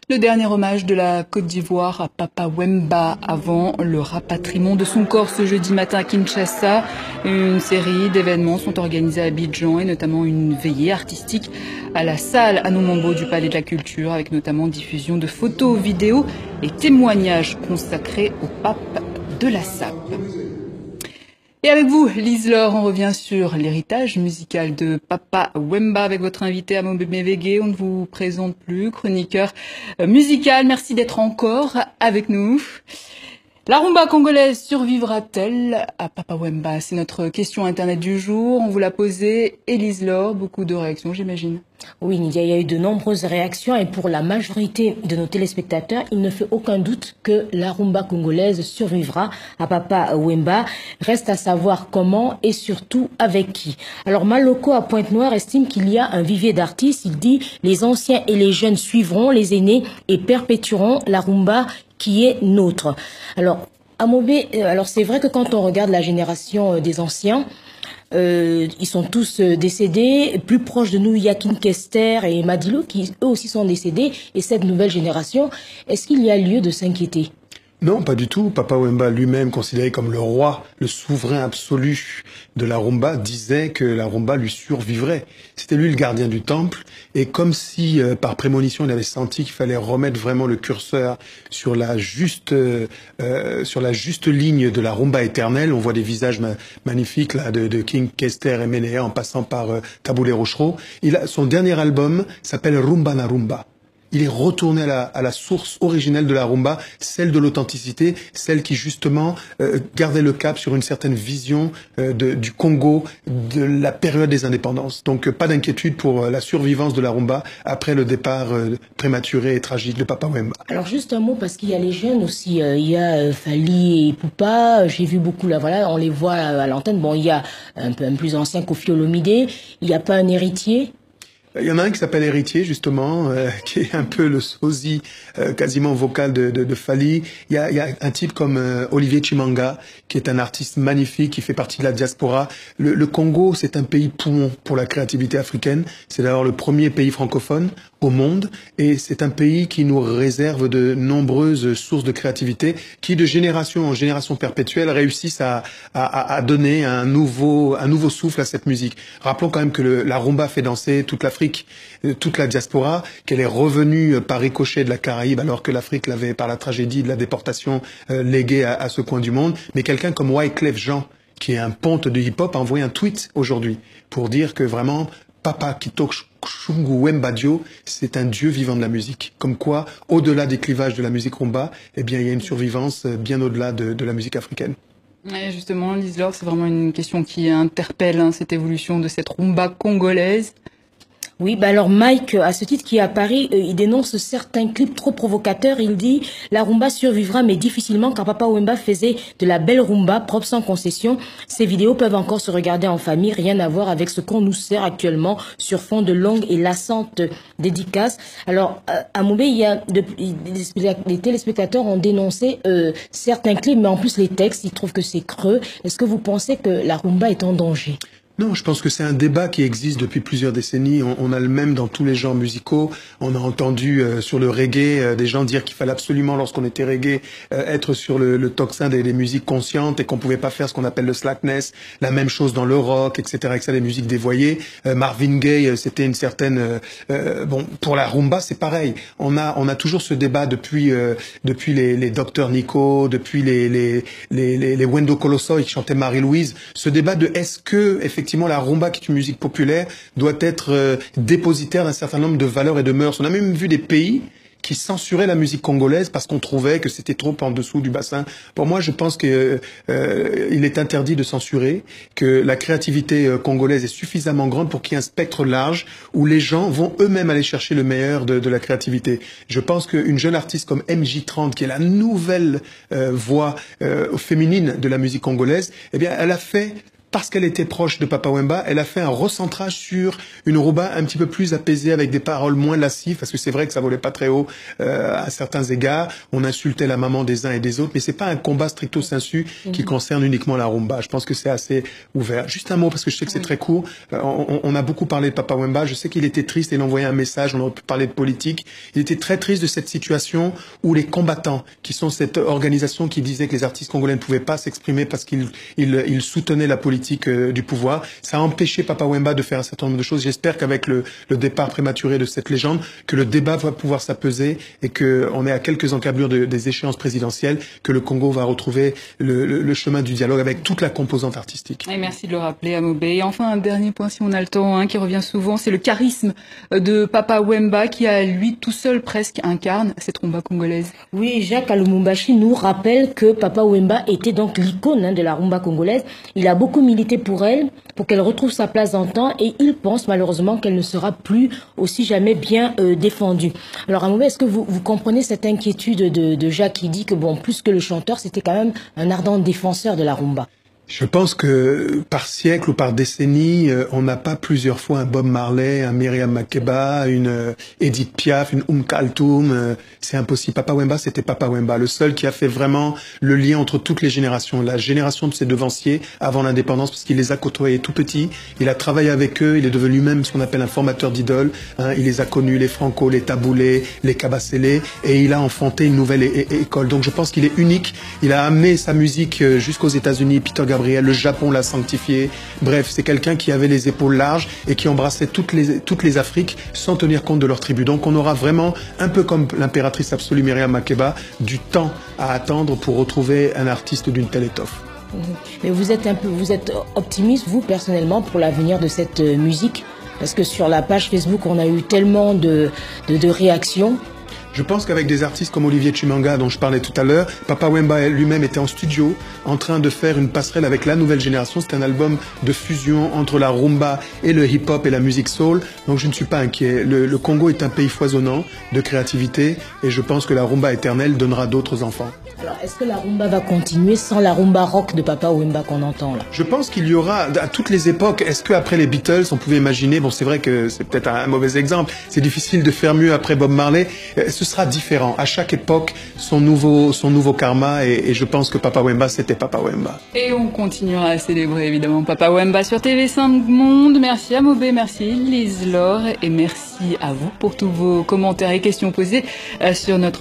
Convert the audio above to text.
Le dernier hommage de la Côte d'Ivoire à Papa Wemba avant le rapatriement de son corps ce jeudi matin à Kinshasa. Une série d'événements sont organisés à Abidjan et notamment une veillée artistique à la salle Anomambo du Palais de la Culture avec notamment diffusion de photos, vidéos et témoignages consacrés au pape de la SAP. Et avec vous, Lise Laure, on revient sur l'héritage musical de Papa Wemba avec votre invité Amo Bemevege. On ne vous présente plus, chroniqueur musical. Merci d'être encore avec nous. La rumba congolaise survivra-t-elle à Papa Wemba? C'est notre question internet du jour. On vous l'a posée. Lise Laure, beaucoup de réactions, j'imagine. Oui, Nidia, il y a eu de nombreuses réactions et pour la majorité de nos téléspectateurs, il ne fait aucun doute que la rumba congolaise survivra à Papa Wemba. Reste à savoir comment et surtout avec qui. Alors Maloko à Pointe-Noire estime qu'il y a un vivier d'artistes. Il dit les anciens et les jeunes suivront les aînés et perpétueront la rumba qui est nôtre. Alors Amobé, alors c'est vrai que quand on regarde la génération des anciens, ils sont tous décédés. Plus proche de nous, il y a King Kester et Madilo qui eux aussi sont décédés. Et cette nouvelle génération, est-ce qu'il y a lieu de s'inquiéter? Non, pas du tout. Papa Wemba lui-même, considéré comme le roi, le souverain absolu de la rumba, disait que la rumba lui survivrait. C'était lui le gardien du temple. Et comme si, par prémonition, il avait senti qu'il fallait remettre vraiment le curseur sur la juste ligne de la rumba éternelle. On voit des visages magnifiques là de King Kester et Menea en passant par Taboulé Rochereau. Son dernier album s'appelle Rumba na Rumba. Il est retourné à la source originelle de la rumba, celle de l'authenticité, celle qui justement gardait le cap sur une certaine vision du Congo, de la période des indépendances. Donc pas d'inquiétude pour la survivance de la rumba après le départ prématuré et tragique de Papa Wemba. Alors juste un mot parce qu'il y a les jeunes aussi, il y a Fali et Poupa, j'ai vu beaucoup là, voilà, on les voit à l'antenne. Bon, il y a un plus ancien Koffi Olomidé, il n'y a pas un héritier? Il y en a un qui s'appelle Héritier, justement, qui est un peu le sosie quasiment vocal de Fali. Il y a un type comme Olivier Chimanga, qui est un artiste magnifique, qui fait partie de la diaspora. Le Congo, c'est un pays poumon pour la créativité africaine. C'est d'ailleurs le premier pays francophone au monde. Et c'est un pays qui nous réserve de nombreuses sources de créativité qui, de génération en génération perpétuelle, réussissent à donner un nouveau souffle à cette musique. Rappelons quand même que la rumba fait danser toute l'Afrique, toute la diaspora, qu'elle est revenue par ricochet de la Caraïbe alors que l'Afrique l'avait, par la tragédie de la déportation, léguée à ce coin du monde. Mais quelqu'un comme Wyclef Jean, qui est un ponte de hip-hop, a envoyé un tweet aujourd'hui pour dire que vraiment, Papa Kitoko Chungu Wemba Dio, c'est un dieu vivant de la musique. Comme quoi, au-delà des clivages de la musique rumba, eh bien, il y a une survivance bien au-delà de la musique africaine. Et justement, Lise Laure, c'est vraiment une question qui interpelle cette évolution de cette rumba congolaise. Oui, bah alors Mike, à ce titre qui est à Paris, il dénonce certains clips trop provocateurs. Il dit la rumba survivra, mais difficilement, car Papa Wemba faisait de la belle rumba, propre sans concession. Ces vidéos peuvent encore se regarder en famille, rien à voir avec ce qu'on nous sert actuellement sur fond de longues et lassantes dédicaces. Alors, à Moubé, il y a les téléspectateurs ont dénoncé certains clips, mais en plus les textes, ils trouvent que c'est creux. Est-ce que vous pensez que la rumba est en danger? Non, je pense que c'est un débat qui existe depuis plusieurs décennies. On a le même dans tous les genres musicaux. On a entendu sur le reggae des gens dire qu'il fallait absolument, lorsqu'on était reggae, être sur le tocsin des musiques conscientes et qu'on pouvait pas faire ce qu'on appelle le slackness. La même chose dans le rock, etc., etc., les musiques dévoyées. Marvin Gaye, c'était une certaine... bon, pour la rumba, c'est pareil. On a toujours ce débat depuis les Dr Nico, depuis les Wendo Colosso qui chantaient Marie-Louise. Ce débat de est-ce que effectivement la rumba, qui est une musique populaire, doit être dépositaire d'un certain nombre de valeurs et de mœurs. On a même vu des pays qui censuraient la musique congolaise parce qu'on trouvait que c'était trop en dessous du bassin. Pour moi, je pense que il est interdit de censurer, que la créativité congolaise est suffisamment grande pour qu'il y ait un spectre large où les gens vont eux-mêmes aller chercher le meilleur de la créativité. Je pense qu'une jeune artiste comme MJ30, qui est la nouvelle voix féminine de la musique congolaise, eh bien, elle a fait parce qu'elle était proche de Papa Wemba, elle a fait un recentrage sur une rumba un petit peu plus apaisée, avec des paroles moins lascives, parce que c'est vrai que ça volait pas très haut à certains égards. On insultait la maman des uns et des autres, mais c'est pas un combat stricto sensu qui concerne uniquement la rumba. Je pense que c'est assez ouvert. Juste un mot, parce que je sais que c'est très court. On a beaucoup parlé de Papa Wemba. Je sais qu'il était triste et il envoyait un message. On aurait pu parler de politique. Il était très triste de cette situation où les combattants, qui sont cette organisation qui disait que les artistes congolais ne pouvaient pas s'exprimer parce qu'ils soutenaient la politique du pouvoir, ça a empêché Papa Wemba de faire un certain nombre de choses. J'espère qu'avec le départ prématuré de cette légende, que le débat va pouvoir s'apaiser et qu'on est à quelques encablures des échéances présidentielles, que le Congo va retrouver le chemin du dialogue avec toute la composante artistique. Et merci de le rappeler, Amobé. Et enfin, un dernier point, si on a le temps, qui revient souvent, c'est le charisme de Papa Wemba qui, à lui tout seul presque, incarne cette rumba congolaise. Oui, Jacques Alumumbashi nous rappelle que Papa Wemba était donc l'icône de la rumba congolaise. Il a beaucoup milité pour elle, pour qu'elle retrouve sa place dans le temps, et il pense malheureusement qu'elle ne sera plus aussi jamais bien défendue. Alors Amobé, est-ce que vous comprenez cette inquiétude de Jacques qui dit que bon, plus que le chanteur, c'était quand même un ardent défenseur de la rumba? Je pense que par siècle ou par décennie, on n'a pas plusieurs fois un Bob Marley, un Myriam Makeba, une Edith Piaf, une Kaltoum. C'est impossible. Papa Wemba, c'était Papa Wemba, le seul qui a fait vraiment le lien entre toutes les générations. La génération de ses devanciers avant l'indépendance, parce qu'il les a côtoyés tout petits. Il a travaillé avec eux. Il est devenu lui-même ce qu'on appelle un formateur d'idoles. Il les a connus, les Franco, les Taboulé, les Kabasele, et il a enfanté une nouvelle école. Donc je pense qu'il est unique. Il a amené sa musique jusqu'aux États-Unis. Peter Gabriel, le Japon l'a sanctifié. Bref, c'est quelqu'un qui avait les épaules larges et qui embrassait toutes les Afriques sans tenir compte de leur tribu. Donc on aura vraiment, un peu comme l'impératrice absolue Myriam Makeba, du temps à attendre pour retrouver un artiste d'une telle étoffe. Mais vous êtes optimiste, vous, personnellement, pour l'avenir de cette musique? Parce que sur la page Facebook, on a eu tellement de réactions. Je pense qu'avec des artistes comme Olivier Chimanga, dont je parlais tout à l'heure, Papa Wemba lui-même était en studio, en train de faire une passerelle avec la nouvelle génération. C'est un album de fusion entre la rumba et le hip-hop et la musique soul. Donc je ne suis pas inquiet. Le Congo est un pays foisonnant de créativité et je pense que la rumba éternelle donnera d'autres enfants. Alors, est-ce que la rumba va continuer sans la rumba rock de Papa Wemba qu'on entend là? Je pense qu'il y aura, à toutes les époques, est-ce qu'après les Beatles, on pouvait imaginer, bon c'est vrai que c'est peut-être un mauvais exemple, c'est difficile de faire mieux après Bob Marley, ce sera différent. À chaque époque, son nouveau karma, et je pense que Papa Wemba, c'était Papa Wemba. Et on continuera à célébrer évidemment Papa Wemba sur TV5 Monde. Merci Amobé, merci Lise Laure, et merci à vous pour tous vos commentaires et questions posées sur notre